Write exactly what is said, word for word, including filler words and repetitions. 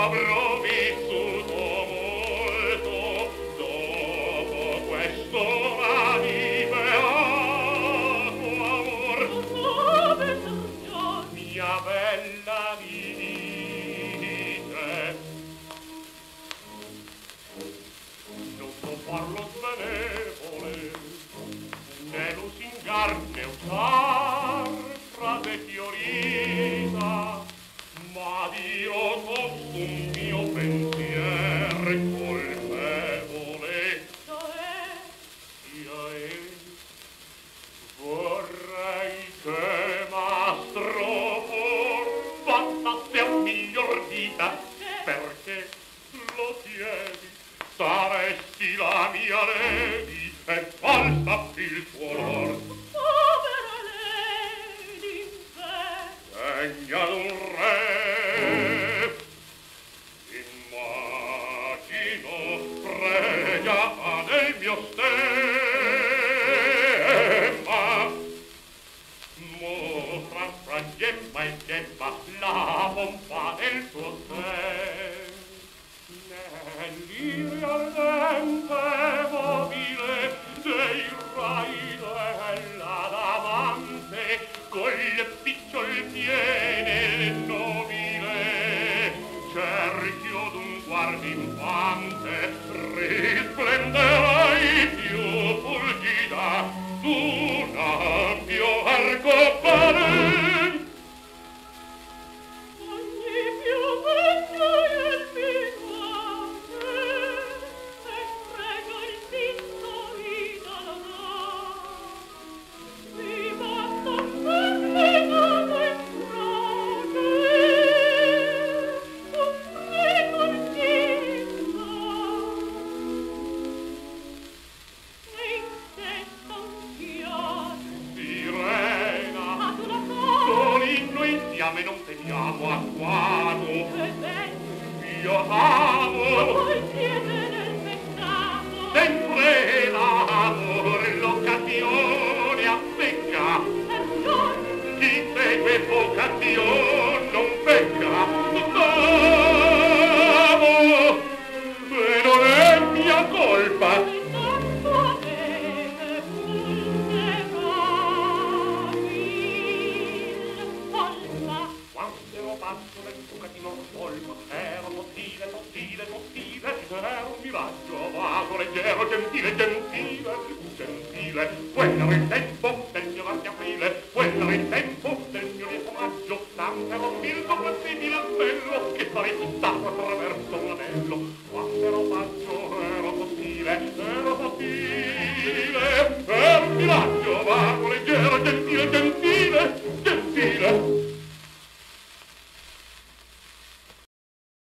avrò vissuto molto dopo questo radibeato amor. Mia bella vite, non so farlo svenevole, né lusingar né usar frase fiorita, ma dirò tosto un mio pensier colpevole. Cioè, vorrei che mastro passasse a miglior vita, perché lo chiedi, saresti la mia lady e falsa il tuo onor. Povera lady, degna d'un re, immagino pregata del mio stemma, mostra fra gemma e gemma la pompa del tuo sen. Nell'ire ardente mobile dei rai della damante, col picciol piene nobile, cerchio d'un guardinfante, risplenderai più fulgida d'un ampio arcobaleno. ogni più bello è il minuante, e prego il viso idolor. Mi basta sanguinato in frate, un prego il viso, e in testa un fiato. Sirena, Ad una cosa solinno insieme non teniamo agguato. che bello, Io amo voi siete nel peccato. sempre l'amor, l'occasione azzecca. Ragione, Chi segue vocazione non pecca. T'amo e non è mia colpa. e tanto avete vulnerabil colpa. Quando ero basso nel bucatino colmo, ero sottile, sottile, sottile, era un miraggio vago, leggero, gentile, gentile, gentile. Quello era il tempo del mio marzo aprile, quello era il tempo del mio lieto maggio, tanto ero spirito flessibile e bello, che sarei tutt'acqua tra